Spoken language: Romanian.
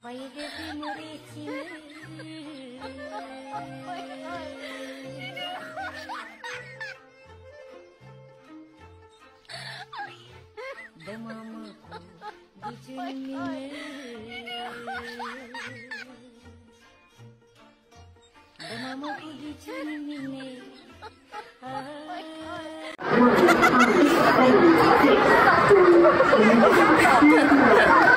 Păi de pe murețime dă mamă cu diciunile dă mamă cu diciunile Thank you.